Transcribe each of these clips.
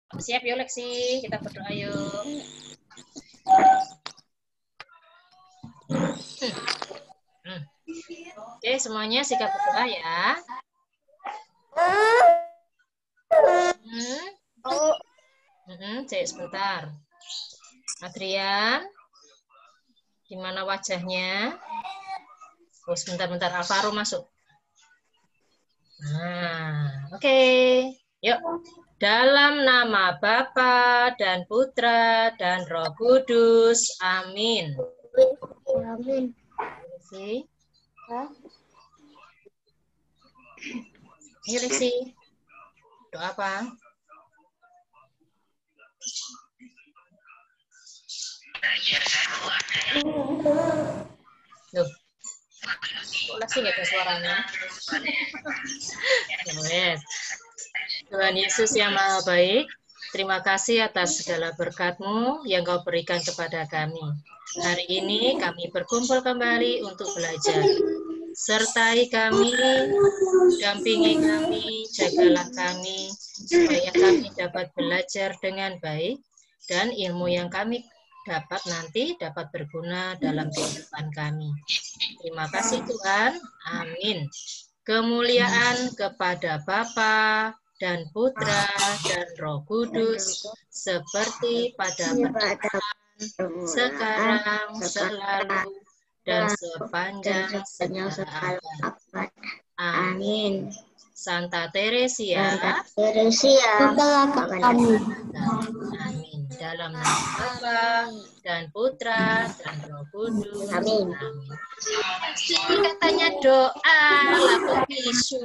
Siap yuk Leksi, kita berdoa yuk. Oke, semuanya sikap berdoa ya. Cek sebentar. Adrian, gimana wajahnya? Oh, sebentar-bentar, Alvaro masuk. Nah, oke. Yuk. Dalam nama Bapa dan Putra dan Roh Kudus. Amin. Amin. Leksi. Ayo Leksi. Doa apa? Loh. Kok Leksi nggak ada suaranya? Tuhan Yesus yang Maha Baik, terima kasih atas segala berkat-Mu yang Kau berikan kepada kami. Hari ini kami berkumpul kembali untuk belajar. Sertai kami, dampingi kami, jagalah kami, supaya kami dapat belajar dengan baik, dan ilmu yang kami dapat nanti dapat berguna dalam kehidupan kami. Terima kasih Tuhan. Amin. Kemuliaan kepada Bapa dan Putra dan Roh Kudus, seperti pada permulaan, sekarang, selalu, dan sepanjang segala abad. Amin. Santa Teresia, Amin. Amin. Dalam nama Bapa dan Putra dan Roh Kudus. Amin. Amin. Katanya doa, laku bisu.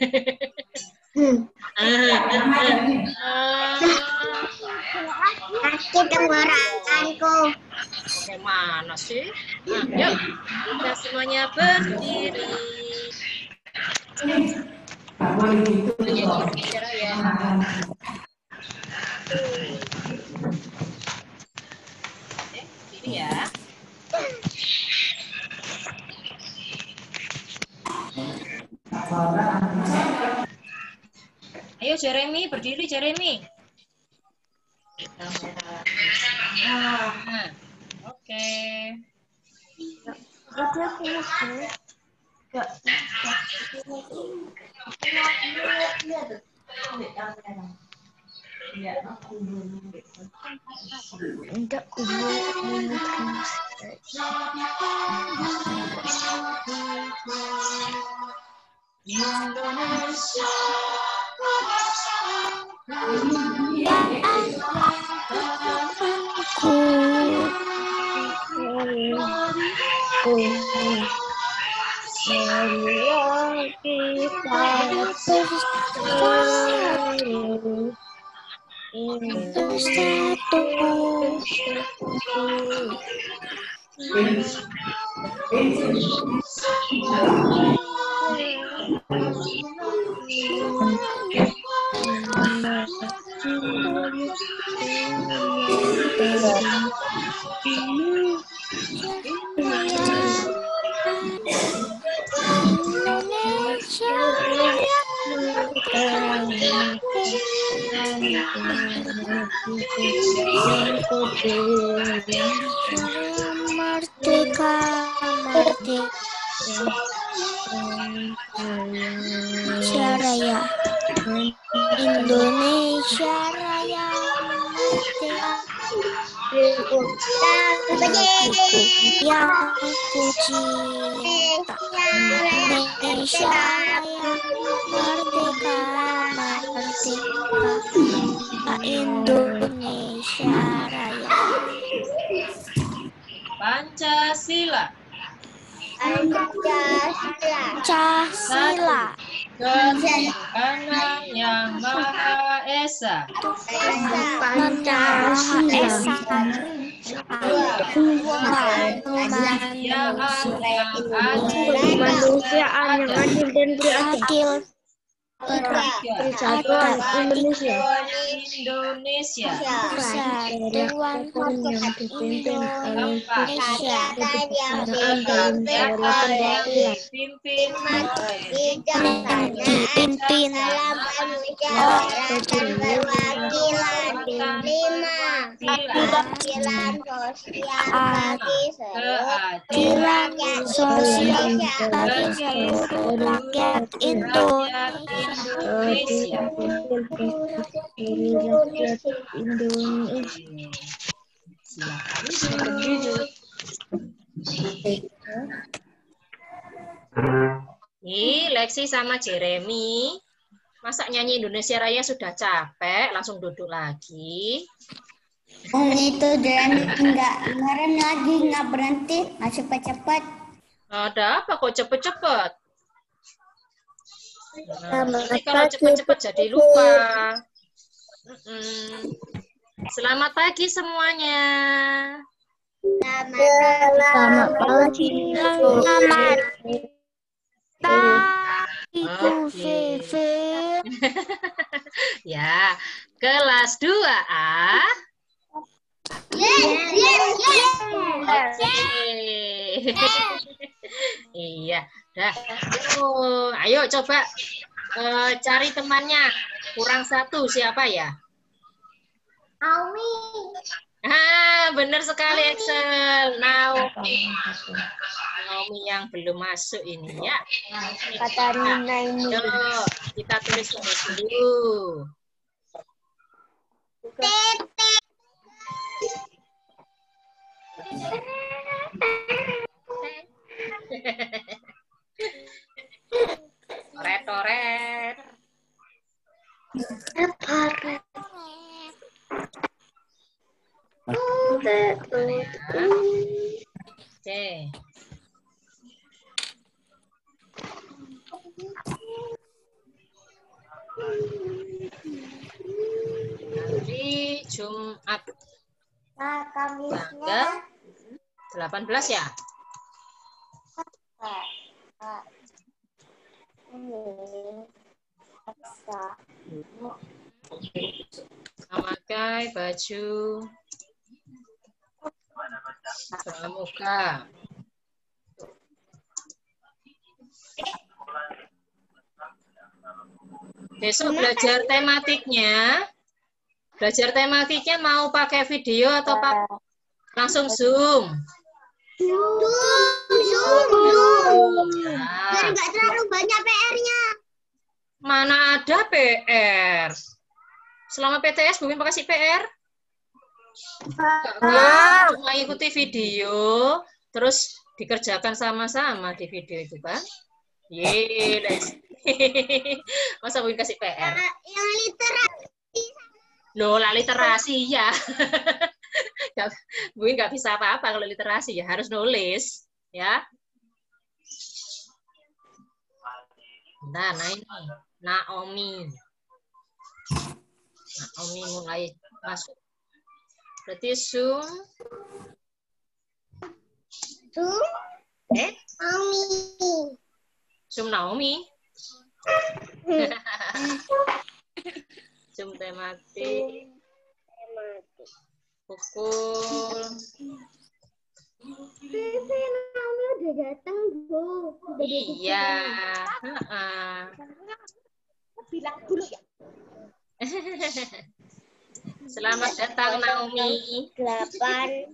Sakit tenggorokanku. Bagaimana sih? Nah, yuk, kita semuanya berdiri. Bicara ya. Berdiri ya. Ayo Jeremy, berdiri Jeremy. Oke. Merdeka, merdeka. Indonesia Raya, Indonesia Raya, merdeka. Yang ku cinta, Indonesia Raya, merdeka, merdeka. Indonesia Raya. Pancasila. Pancasila. Ketuhanan yang Maha Esa. Pancasila. Kemanusiaan yang adil dan beradil. Persatuan Indonesia. Persatuan yang dipimpin oleh Indonesia. Dipimpin oleh perwakilan keadilan sosial bagi seluruh rakyat Indonesia. Nih, Lexi sama Jeremy. Masa nyanyi Indonesia Raya sudah capek, langsung duduk lagi. Itu Jeremy nggak ngerem lagi, nggak berhenti, nggak cepet-cepet. Ada apa kok cepet-cepet? Nanti kalau cepet-cepet jadi lupa. Selamat pagi semuanya. Selamat pagi. Selamat Ibu Vivi. Ya, kelas 2A. Iya, dah. Ayo coba cari temannya. Kurang satu siapa ya? Naomi. Benar sekali Excel. Naomi yang belum masuk ini ya. Kata Nina ini. Yuk, kita tulis dulu. Toret. Oke. Hari Jumat. Tanggal 18 ya? Memakai baju pramuka. Besok belajar tematiknya mau pakai video atau langsung Zoom? Zoom. Biar nggak terlalu banyak PR-nya. Mana ada PR? Selama PTS Bumin kasih PR? Cuma ikuti video, terus dikerjakan sama-sama di video itu kan? Yes. Masa Bumin kasih PR? Yang literasi. Loh, lah literasi ya. Bumin nggak bisa apa-apa kalau literasi ya, harus nulis ya. Nah ini Naomi mulai masuk. Berarti Zoom. Zoom Naomi. Zoom tematik. Pukul. Naomi udah datang, Bu. Iya. Bilang dulu ya. Selamat datang Naomi. 8.00.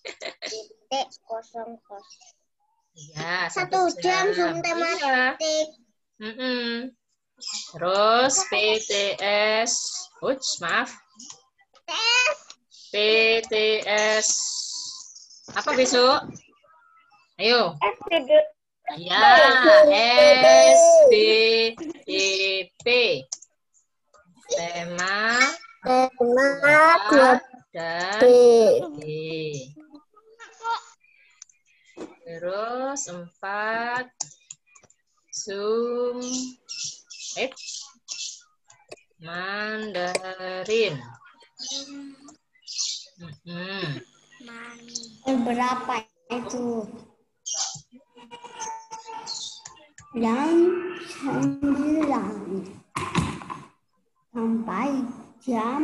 Ya, 1 jam Zoom tematik. Terus PTS. Maaf. PTS. Apa besok? Ayo. Ya, SBDP. Tema 2 dan D. Terus 4 Zoom Mandarin. Berapa itu? Yang 9 sampai jam.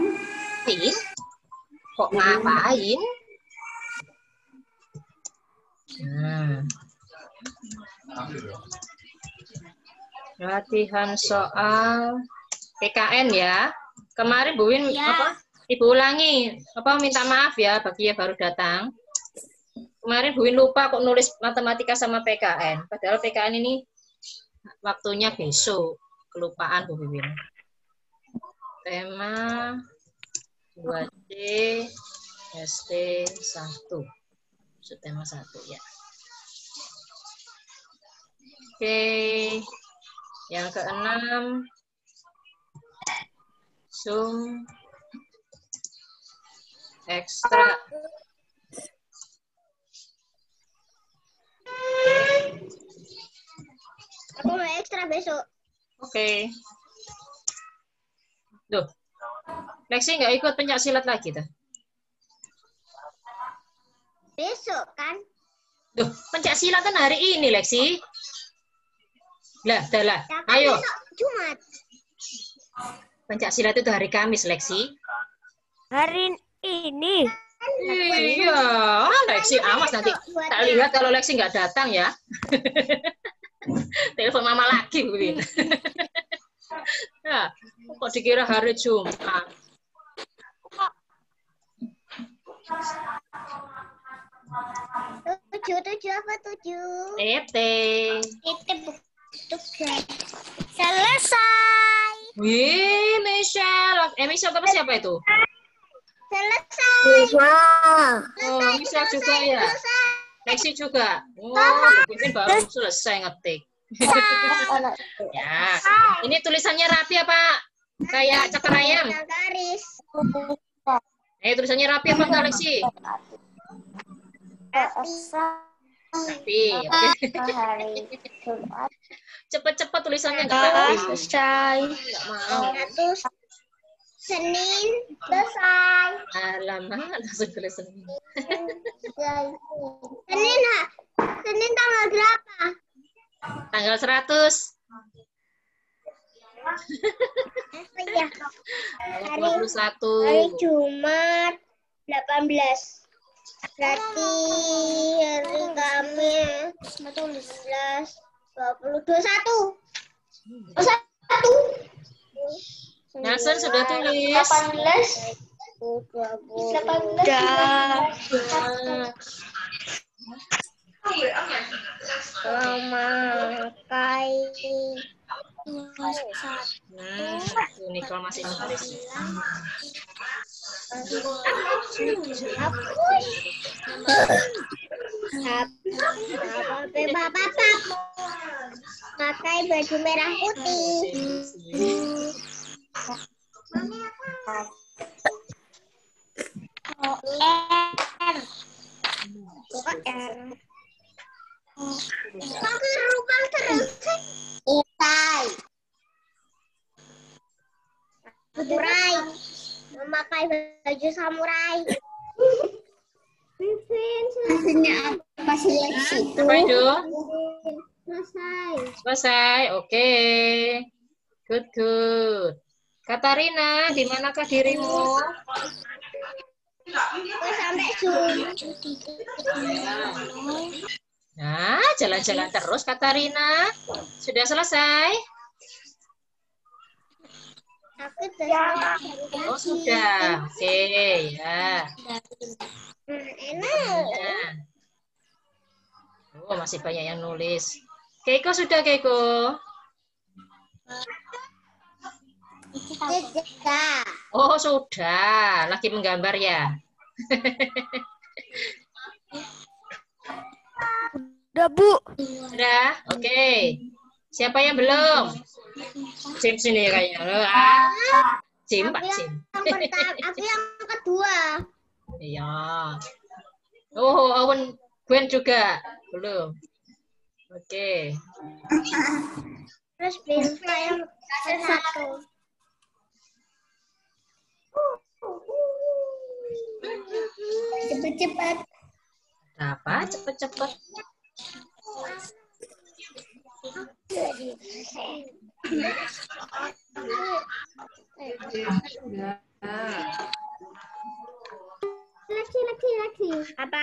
Kok ngapain? Latihan soal PKN ya. Kemarin Bu Win apa? Ibu ulangi. Apa minta maaf ya bagi yang baru datang. Kemarin Bu Win lupa kok nulis matematika sama PKN. Padahal PKN ini waktunya besok. Kelupaan Bu Win. Tema 2D ST 1. Tema 1 ya. Oke. Yang keenam. Sum ekstra. Aku mau ekstra besok. Oke. Duh. Lexi nggak ikut pencak silat lagi tuh. Besok kan? Duh, pencak silat kan hari ini, Lexi. Lah, dah lah. Ya kan Ayo. besok Jumat. Pencak silat itu hari Kamis, Lexi. Hari ini. Iya, Lexi awas nanti. Tak lihat kalau Lexi nggak datang ya. Telepon mama lagi, Bu Win. Ya, kok dikira hari Jumat? Tujuh apa tujuh? Tete. Tugas. Selesai. Wih, Michelle. Michelle apa siapa itu? Selesai. Oh, Michelle juga ya. Lexi juga. Oh, mungkin baru selesai ngetik. Ya, ini tulisannya rapi apa? Kayak cakar ayam. Garis. Tulisannya rapi apa enggak, Lexi? Rapi. Oke. Cepet-cepet tulisannya enggak rapi. Selesai. Enggak mau. Senin selesai. Alamak, langsung tulis Senin. Senin tanggal berapa? Tanggal 100. Ya. Tanggal 21. Hari Jumat 18. Berarti hari Kamis 19, 20, 21. 21. Nasen sudah tulis. 18. 18. Memakai Nicole masih nulis. pakai baju merah putih. Pakai rubah terus. Samurai. Memakai baju samurai. Maksudnya apa sih Lexi? Apa itu? Selesai. Selesai. Oke. Good, good. Katarina, di manakah dirimu? Gue sampai Zoom. Nah, jalan-jalan terus Katarina. Sudah selesai? Aku sudah. Oh, sudah. Oke, ya. Enak. Oh, masih banyak yang nulis. Keiko sudah, Keiko? Sudah. Oh, sudah. Lagi menggambar ya? Udah, Bu. Sudah? Oke. Siapa yang belum? Jim sini kayaknya. Jim, Pak Jim. Aku yang kedua. Iya. Oh, Owen Gwen juga. Belum. Oke. Terus Bilva yang satu. Cepat-cepat. Apa? Cepet-cepet. Lagi. Apa?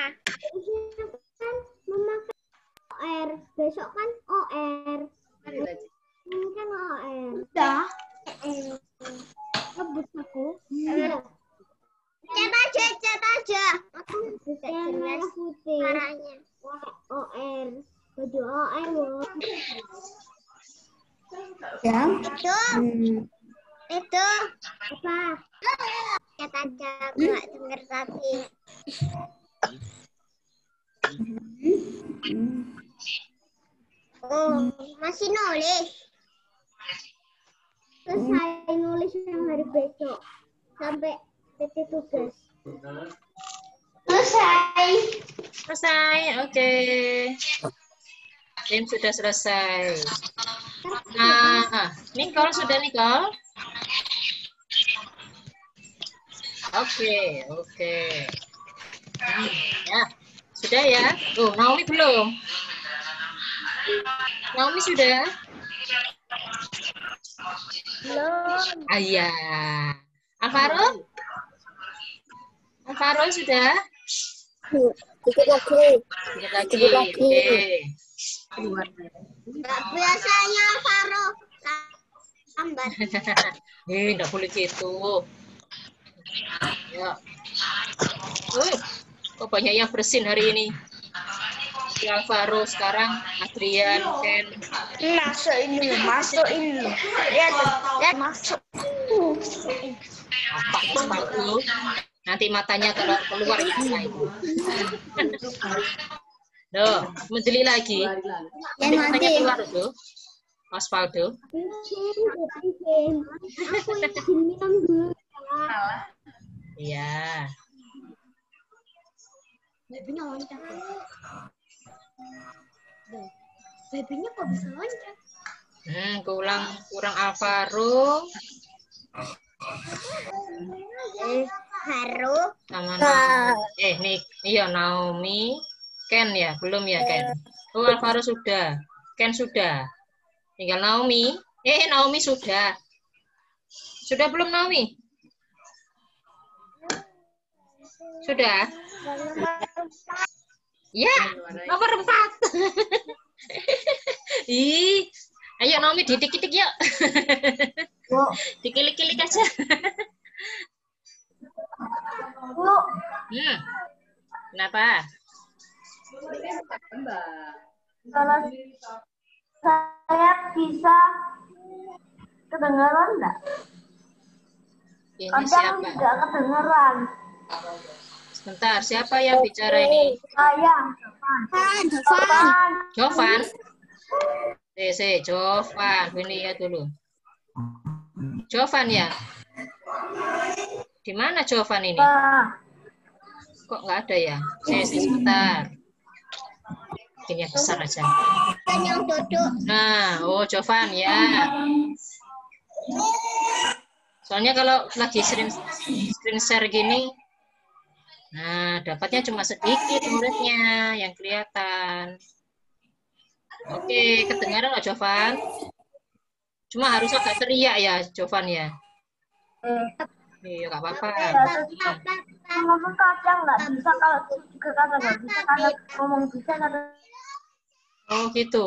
Memakai OR. Besok kan OR. Ini kan OR. Udah. Rebut aku. aja. Aku bisa jelas putih. Warnanya. OR. Baju OR loh. Ya. Itu. Apa? Kata aja aku nggak denger tadi. Oh, masih nulis. Selesai nulis yang hari besok sampai titik tugas. Selesai. Selesai, oke. Tim sudah selesai. Nah, Nicole sudah Nicole? Oke. Ya, sudah ya. Oh, Naomi belum. Naomi sudah? Belum. Iya. Alvaro? Alvaro sudah? Dikit lagi. Dikit lagi. Oke. Biasanya Faro lambat. Enggak boleh gitu. Ya. Kok banyak yang bersin hari ini? Si Alvaro sekarang, Adrian, Ken. Masuk ini. Lihat, masuk. Apa sepatu? Nanti matanya kalau keluar gimana itu? Loh, menjeli lagi. Nanti matanya keluar tuh. Mas Faldo. Iya. Babynya loncat. Babynya kok bisa loncat? Kurang Alvaro. Haru. Sama Naomi. Iya Naomi. Ken ya, belum ya Ken. Oh Alvaro sudah. Ken sudah. Tinggal Naomi. Naomi sudah. Sudah belum Naomi? Sudah? Ya, nomor 4. Ih, ayo Naomi didik-didik yuk. Dikilik-kilik aja. Kenapa? Kalau saya bisa kedengaran enggak? Ini Kadang siapa? tidak kedengaran. Sebentar, siapa yang bicara ini? Saya. Jovan. Jovan. Ini ya dulu. Jovan ya? Di mana Jovan ini? Kok nggak ada ya? Sebentar. Bikin yang besar aja. Yang duduk. Nah, Jovan ya. Soalnya kalau lagi screen share gini, nah dapatnya cuma sedikit muridnya yang kelihatan. Oke, kedengaran nggak Jovan? Cuma harus agak teriak ya Jovan ya. Iya, nggak apa-apa. Ngomong kadang nggak bisa, kalau juga kadang nggak bisa, karena ngomong bisa kadang. Oh gitu.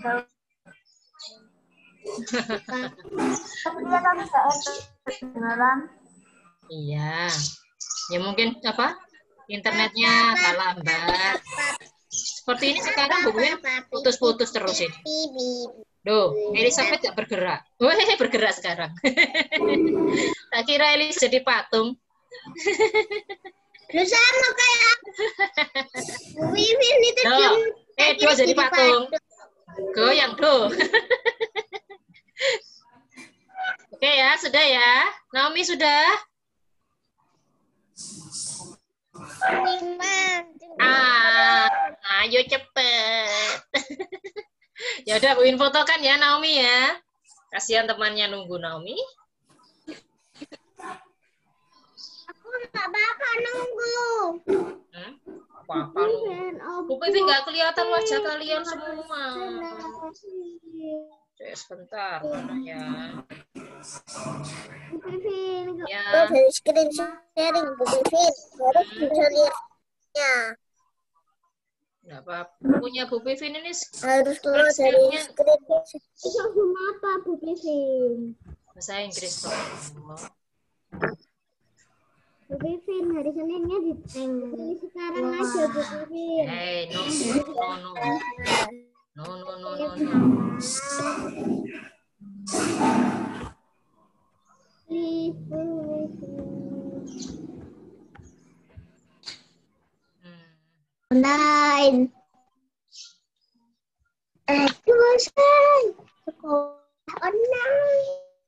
Kelihatan nggak kedengaran? Iya. Ya mungkin apa? Internetnya lambat. Seperti ini sekarang bukunya putus-putus terus ini. Duh, Elizabeth nggak bergerak. Bergerak sekarang. Tak kira Elis jadi patung. Lu sama kayak Wiwin itu dua jadi patung. Goyang, Oke ya, sudah ya. Naomi sudah? Ayo cepet. Ya udah, Buin fotokan ya Naomi ya. Kasihan temannya nunggu Naomi. Aku nggak bakal nunggu. Apa-apa nunggu. Bu Pivi nggak kelihatan wajah kalian semua. Sebentar, mana ya? Bu Pivin, Ya. dari screen sharing Bu Pivin, harus bisa lihatnya. Nggak apa-apa. Punya Bu Pivin ini Harus keluar dari screen sharing. Bisa apa Bu Pivin? bahasa Inggris kok. Bu Pipin, hari Seninnya di sekarang aja Bu Pipin. No. Online. Tulisan. Sekolah online.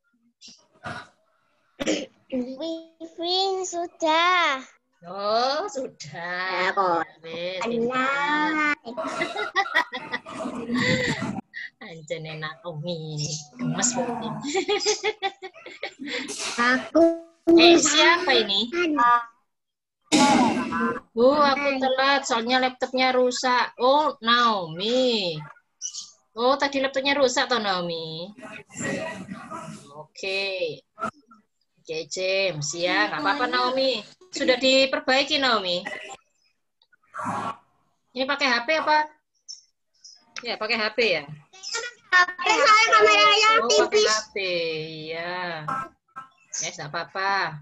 Pipin sudah. Oh, sudah. Wes, Online. Anjene Naomi. Gemes banget. Aku. Siapa ini? Bu, aku telat soalnya laptopnya rusak. Oh, Naomi. Oh, tadi laptopnya rusak toh, Naomi. Oke, James ya, nggak apa-apa Naomi. Sudah diperbaiki Naomi. Ini pakai HP apa? Ya, pakai HP ya. HP saya kameranya Oh, pakai tipis. HP, ya. Ya, nggak apa-apa.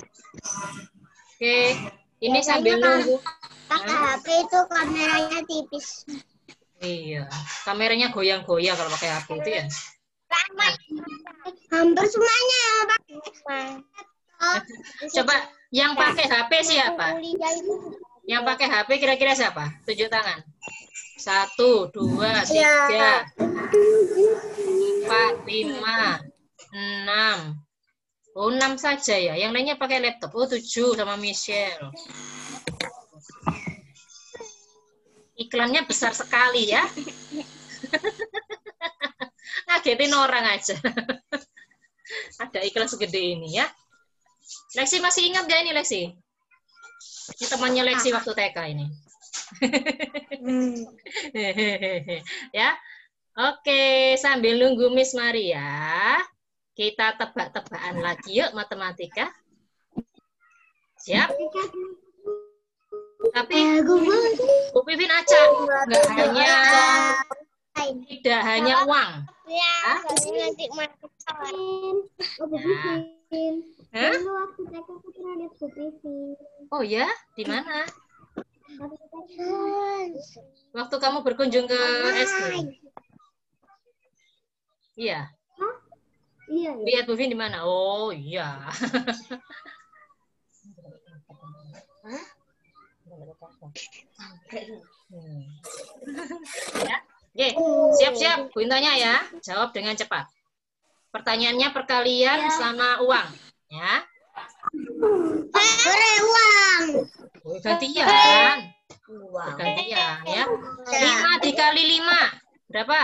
Oke, ini sambil nunggu. Pakai HP itu kameranya tipis. Iya, kameranya goyang-goyang kalau pakai HP itu ya. Hampir semuanya pakai. Coba yang pakai HP siapa? Yang pakai HP kira-kira siapa? Tunjuk tangan. 1, 2, 3, 4, 5, 6. Oh, 6 saja ya. Yang lainnya pakai laptop. Oh, 7 sama Michelle. Iklannya besar sekali ya. Ngagetin orang aja. Ada iklan segede ini ya. Lexi masih ingat gak ini Lexi? Ini temannya Lexi waktu TK ini. Ya. Oke, sambil nunggu Miss Maria, kita tebak-tebakan lagi yuk matematika. Siap? Tapi Bu Pipin acak, tidak hanya uang. Ya, nanti makan. Oh, Bu Pipin. Dulu waktu TK aku pernah lihat Bu Pipin. Oh ya, di mana? Waktu kamu berkunjung ke SD? Iya. Iya. Lihat Bu Pipin di mana? Oh iya. Ya. Oke, siap-siap. Bu Intanya ya. Jawab dengan cepat. Pertanyaannya perkalian sama uang. Ya. Uang. Gantian. Gantian ya. 5 dikali 5. Berapa?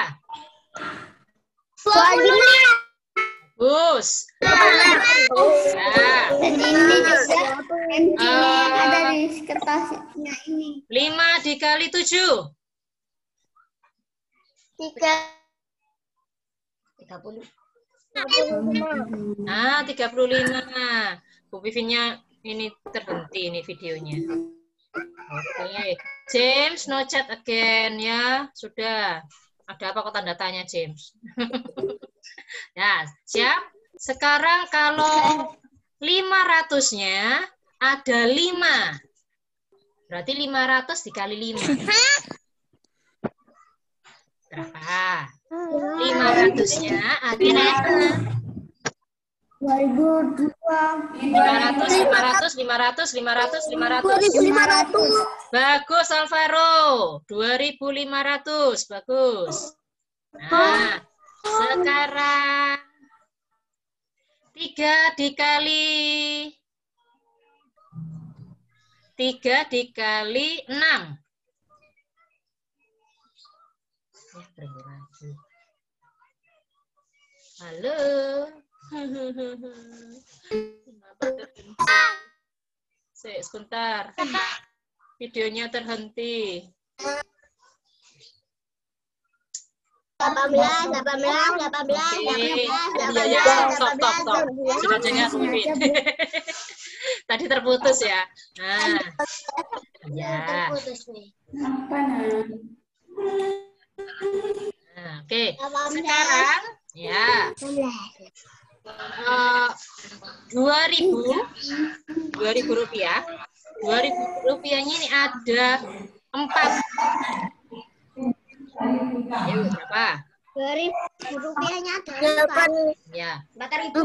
25. Bagus. Ya. Dan ini juga yang ada di kertasnya ini. 5 dikali 7. 30. Nah, 35. Bu Pivinnya ini terhenti ini videonya. Oke. James, no chat again ya. Sudah. Ada apa kok tanda tanya James? Ya, siap? Sekarang kalau 500-nya ada 5. Berarti 500 dikali 5. Berapa? 500-nya ada 2002. 500. Bagus Alvaro. 2500. Bagus. Nah, sekarang 3 dikali 6. Halo. Sebentar. Videonya terhenti. 18. Stop. Sudah dengar mungkin. Tadi terputus ya. Nah. Ya. Nah, oke. Sekarang ya. 2.000 rupiah. 2.000 rupiahnya ini ada 4. Ayo, berapa? 2.000 rupiahnya ada 8. Ya. 4.000.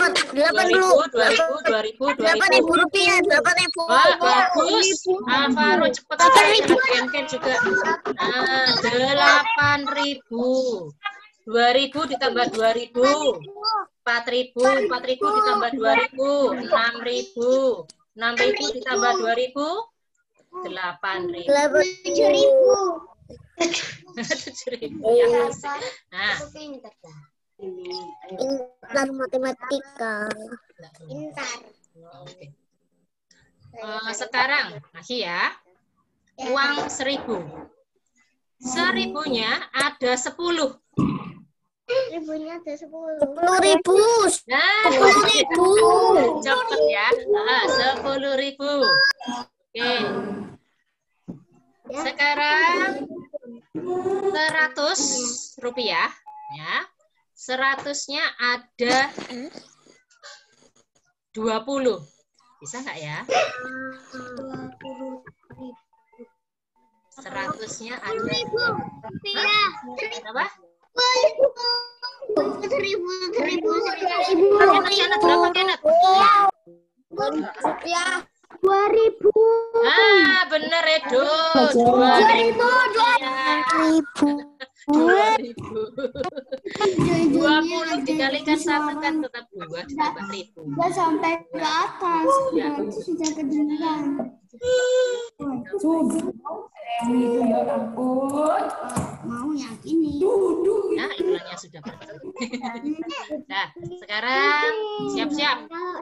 8.000 rupiah. 8.000. Wah, bagus. Alvaro cepat sekali. Ken juga. Nah, 8.000. 2.000 ditambah 2.000. 4.000. 4.000 ditambah 2.000. 6.000. 6.000 ditambah 2.000. 8.000. 7.000. 7.000. Ya, nah, Pintar matematika. Pintar. oke. Sekarang masih ya. Uang 1.000. 1.000-nya ada 10. 1.000-nya ada 10. 10.000. Nah, 10.000. cepet ya. 10.000. Oke. Sekarang 100 rupiah. Ya. 100-nya ada 20. Bisa nggak ya? 100-nya ada 20. Rupiah. Apa? 1.000. Berapa, Kenneth? Rupiah. 2.000. Ah, bener Edo. 2.000. 20 dikalikan 1 kan tetap 2 ditambah 1.000. Sudah sampai ke atas. Berarti sudah kedengaran. Itu ya ampun. Mau yang ini. Nah, iklannya sudah berhenti. Nah, sekarang siap-siap.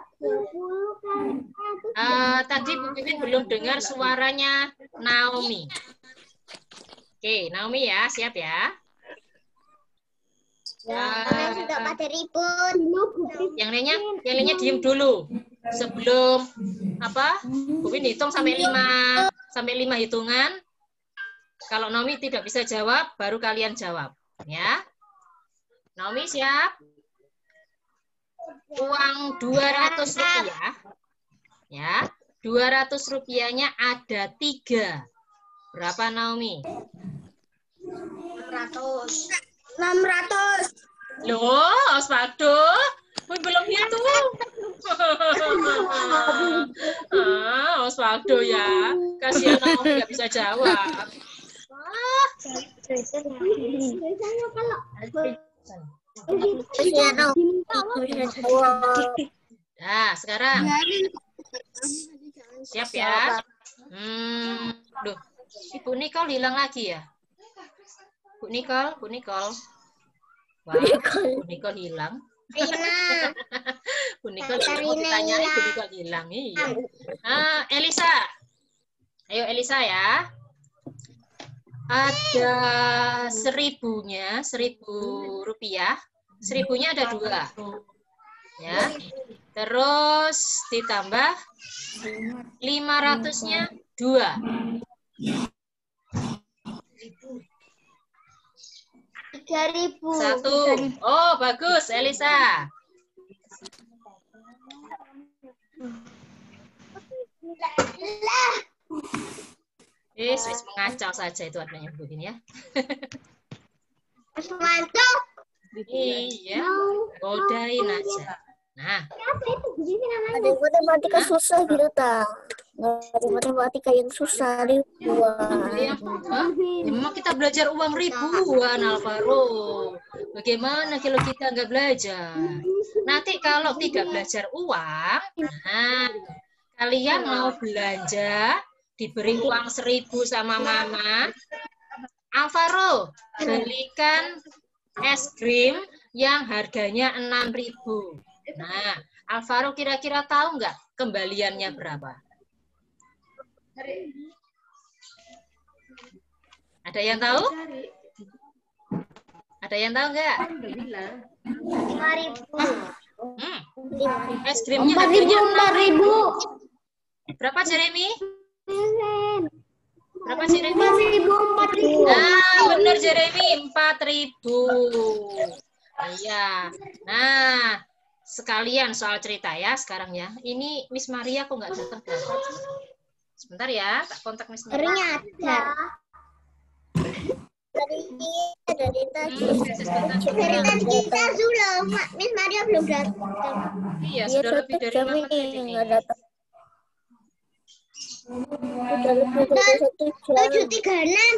Tadi Bu Pipin belum dengar suaranya Naomi. Oke, Naomi ya, siap ya. Kalian sudah pada ribut. Yang lainnya diem dulu. Sebelum Bu Pipin hitung sampai 5 hitungan. Kalau Naomi tidak bisa jawab, baru kalian jawab, ya. Naomi siap? Uang 200 rupiah. Ya, 200 rupiahnya ada 3. Berapa Naomi? 600. 600. Loh, Osvaldo, belum hitung. Osvaldo ya, kasihan Naomi nggak bisa jawab. Nah, sekarang siap ya. Duh, Ibu Nicole hilang lagi ya? Bu Nicole. Wah, Bu Nicole hilang. Bu Nicole mau ditanyain, Bu Nicole hilang. Iya. Elisa. Ayo Elisa ya. Ada 1.000-nya, 1.000 rupiah. 1.000-nya ada 2. Ya. Terus ditambah 500-nya 2. 3.000. 1. Oh, bagus Elisa. Wis mengacau saja itu adanya begini ya. Mantap. Iya, godain aja. Nah, Apa itu? Begini namanya. Ada matematika susah gitu tak? Ada matematika yang susah ribuan. memang kita belajar uang ribuan, Alvaro. Bagaimana kalau kita nggak belajar? Nanti kalau tidak belajar uang, nah, kalian mau belanja, diberi uang 1.000 sama mama, Alvaro, belikan es krim yang harganya 6.000. Nah, Alvaro kira-kira tahu nggak kembaliannya berapa? Ada yang tahu? Ada yang tahu nggak? 5.000. Es krimnya harganya 4.000. berapa, Jeremy? Berapa, Jeremy? 4.000. Nah, benar Jeremy, 4.000. Iya. Nah, sekalian soal cerita ya sekarang ya. Ini Miss Maria kok nggak datang-datang sih? Sebentar ya, tak kontak Miss Maria. Ternyata dari tadi kita sudah Miss Maria belum datang. Iya, sudah lebih dari 5 menit ini. Nggak datang. Sudah lebih dari 1 jam. 7.36.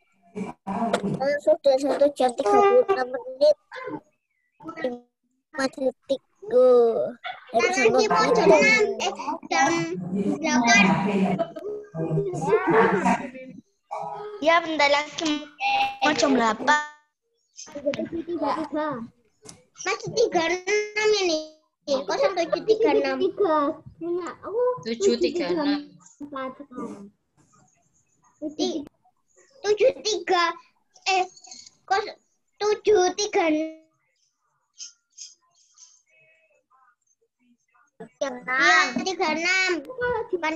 Sudah 1 jam 36 menit. 5 detik. Jam 6, jam 8. Ya, bentar lagi mau jam 8. Masih 36 ini. 0736. 736. 736. Jam 36. Bukan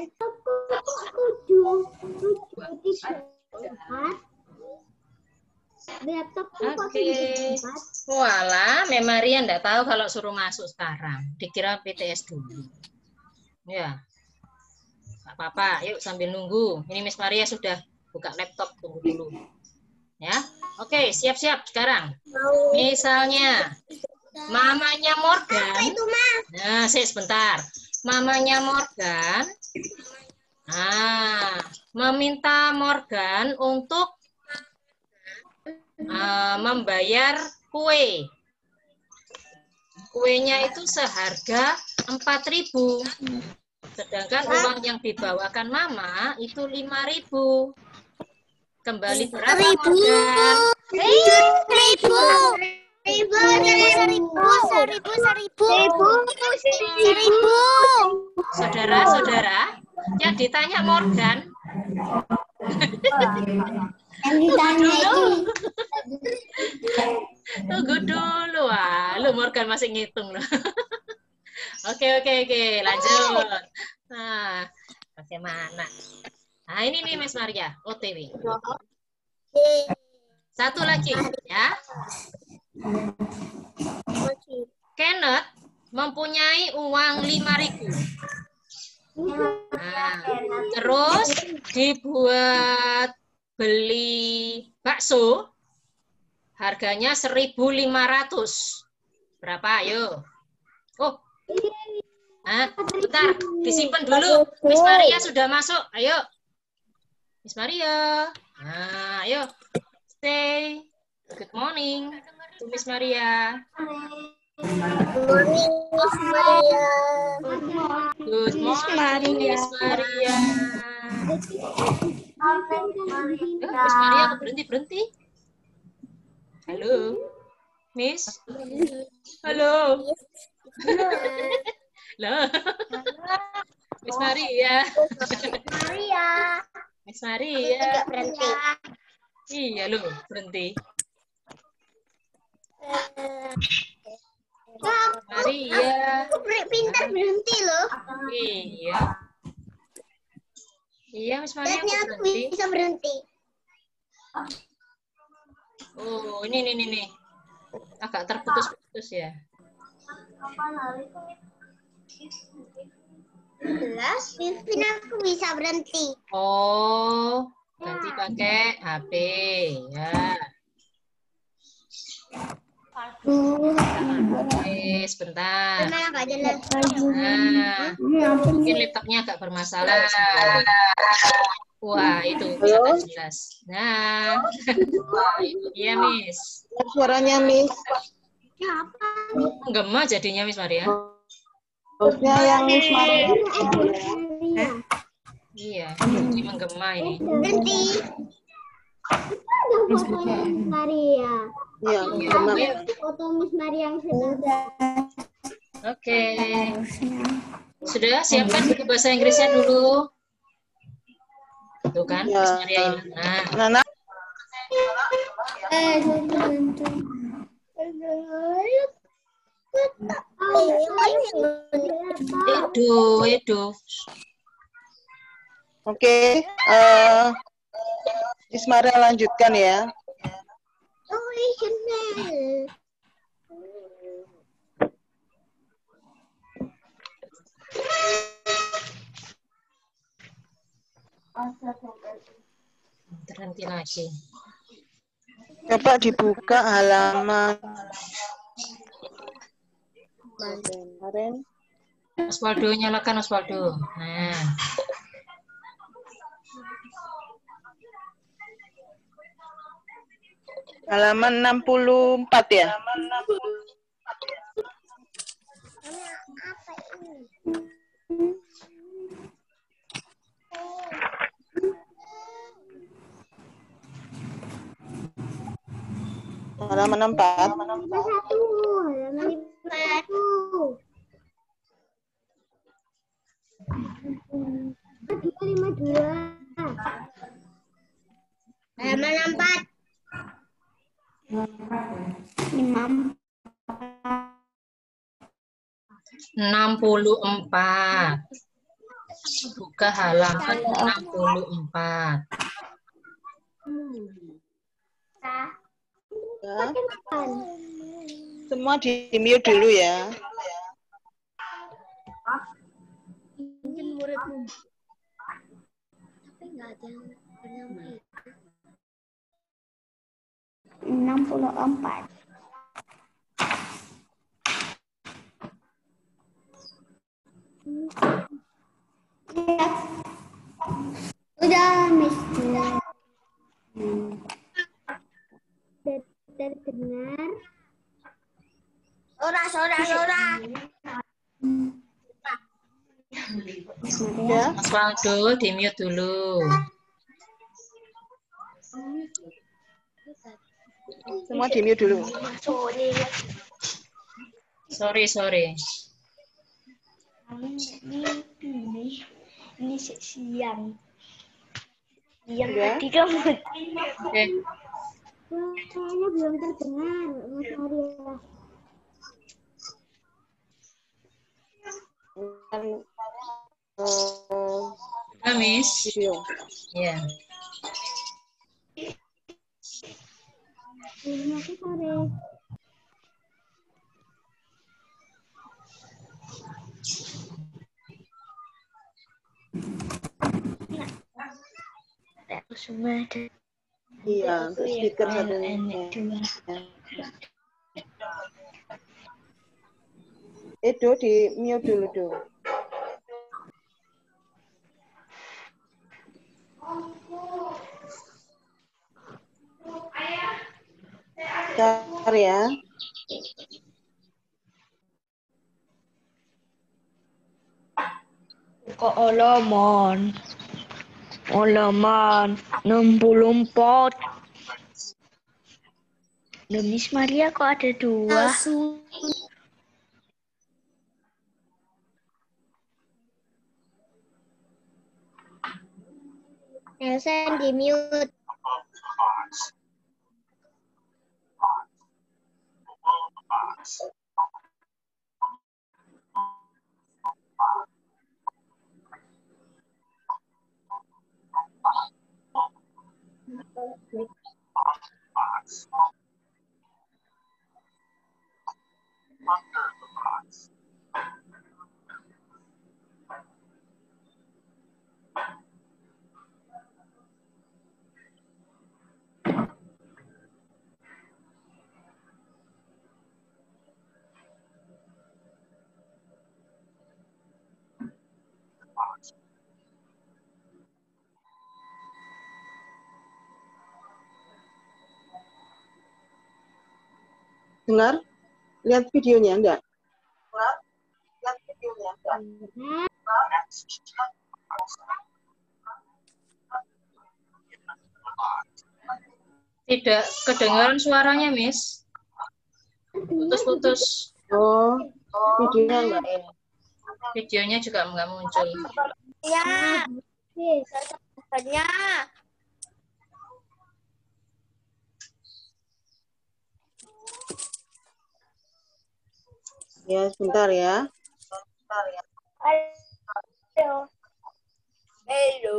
7. Oke. Walah, Maria enggak tahu kalau suruh masuk sekarang. Dikira PTS dulu. Ya. Enggak apa-apa, yuk sambil nunggu. Ini Miss Maria sudah buka laptop, tunggu dulu. Ya. Oke, siap-siap sekarang. Misalnya mamanya Morgan. Itu, Mas. Nah, sebentar. Mamanya Morgan. Meminta Morgan untuk membayar kue. Kuenya itu seharga 4.000. Sedangkan uang yang dibawakan Mama itu 5.000. Kembali berapa Morgan? 1.000. Saudara-saudara, yang ditanya Morgan. Yang ditanya itu Tunggu dulu, lu Morgan masih ngitung loh. Oke, lanjut. Nah, bagaimana? Nah, ini nih Miss Maria, OTW. Satu lagi ya. Kenneth mempunyai uang 5.000. Nah, terus dibuat beli bakso harganya 1.500. Berapa? Ayo. Oh. Bentar, disimpan dulu. Miss Maria sudah masuk. Ayo. Miss Maria. Nah, ayo. Stay. Good morning to Miss Maria. Good morning, Miss Maria. Good morning, Miss Maria. Miss Maria kok berhenti? Halo, Miss. Halo. Loh. Miss Maria. Miss Maria. Tidak berhenti. Iya loh, berhenti. Maria. Aku pintar berhenti loh. Iya. Iya, Miss Maria Lihatnya kok aku berhenti. bisa berhenti. Oh, ini. Agak terputus-putus ya. Jelas, Vivin aku bisa berhenti. Oh, ganti pakai HP ya. Oke, sebentar. Gimana Kak jelas? Nah, mungkin laptopnya agak bermasalah. Sebentar. Wah, itu agak jelas. Nah, iya Miss. Suaranya Miss. Menggema jadinya Miss Maria. Harusnya yang Miss Maria. Iya, jadi menggema ini. Berhenti. Ada fotonya Miss Maria. Iya, Iya. Foto Miss Maria yang sudah. Oke. Sudah siapkan buku bahasa Inggrisnya dulu. Tuh kan, Ya. Miss Maria hilang. Nah, Nana. Edo. Oke, Miss Maria lanjutkan ya. Terhenti lagi. Coba dibuka halaman kemarin. Oswaldo, nyalakan Oswaldo. Nah. Halaman 64 ya? Apa ini? Halaman 4. Halaman 51. Halaman 4. 64. Buka halaman 64. Ya. Semua di mute dulu ya. Mungkin muridmu. Tapi nggak ada yang bernama 64. Udah, Miss. Terdengar. Sora. Ya. Oswaldo, di mute dulu. Semua di mute dulu. Sorry. Ini siang. Ya. Oke. Kayaknya belum terdengar, Mas Maria. Udah, Miss. Video. Ya. Masih sore. Semua ada. Iya, untuk speaker satunya. Do di mute dulu, Do. Bentar ya. Kok halaman 64. Loh, Miss Maria kok ada 2? Elsa di mute. Dengar? Lihat videonya enggak? Tidak kedengaran suaranya, Miss. Putus-putus. Oh, videonya enggak ya? Videonya juga nggak muncul. Ya. Katanya. Ya, sebentar ya. Halo.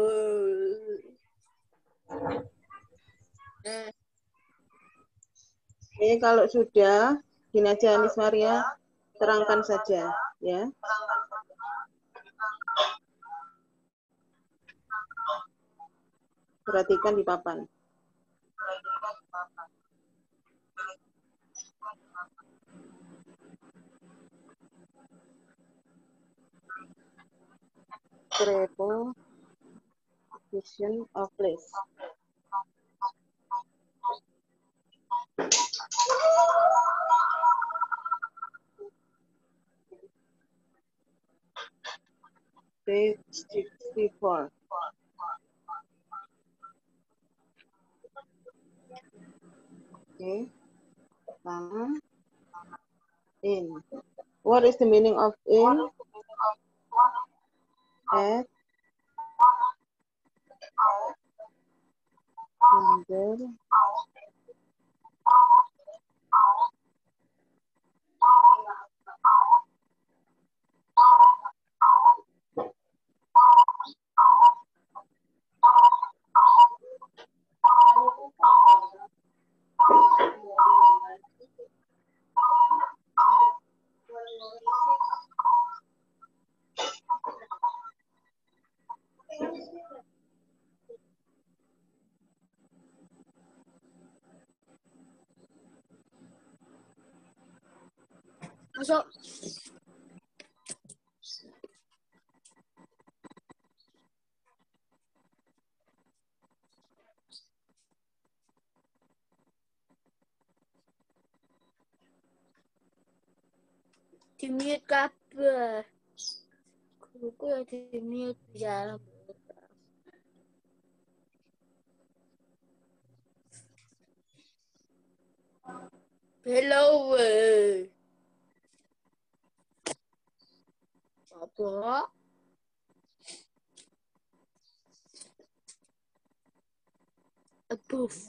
Oke, kalau sudah, gini aja Miss Maria, terangkan saja ya. Perhatikan di papan. Preposition of place. Page 64. Okay. Pertama, in. What is the meaning of in? At, under, Masuk. Di-mute kabeh. Guruku ya di-mute ya. Hello. Apa? Above.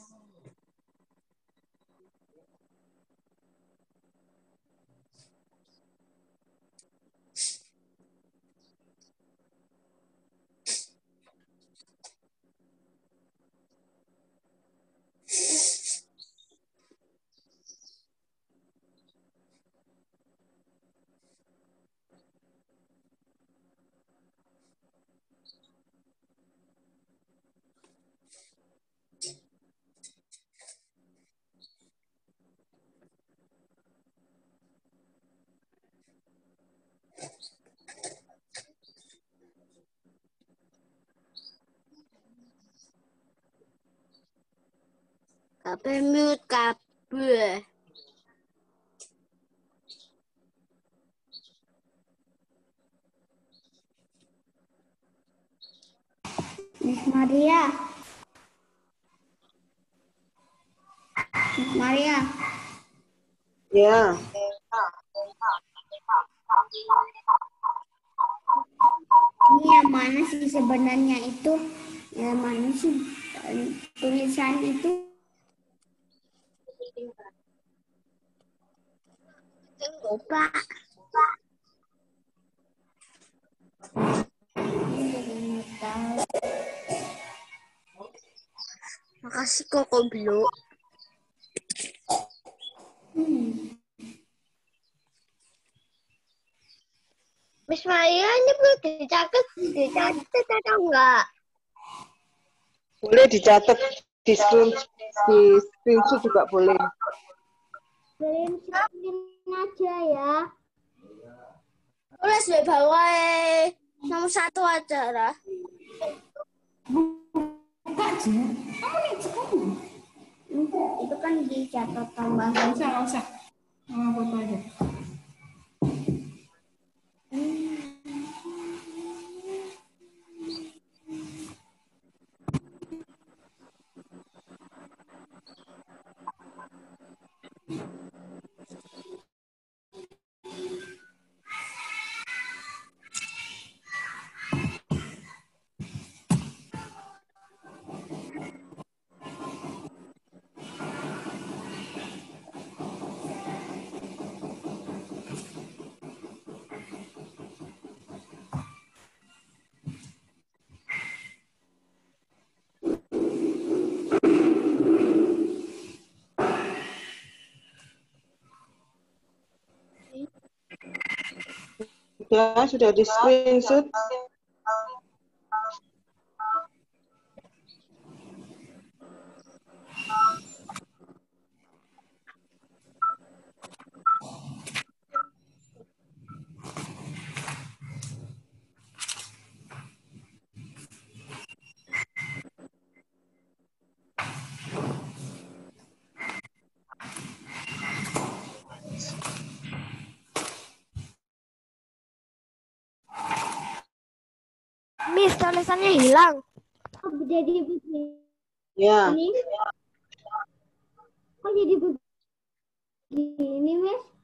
Kabeh mute kabeh. Miss Maria. Miss Maria. ya. Ini yang mana sih sebenarnya itu? Yang mana sih tulisan itu? Lupa. Makasih kok Koblo. Miss Maria ini belum dicatat atau enggak? Boleh dicatat di screenshot juga boleh. Screen aja ya. Tulis di bawah nomor 1 aja lah. Buka aja. Kamu nih sekarang. Itu kan dicatat tambahan. Nggak usah. Foto aja. Sudah di screenshot. Miss, tulisannya hilang. Oh, jadi begini. Ya. Kok jadi begini, Miss?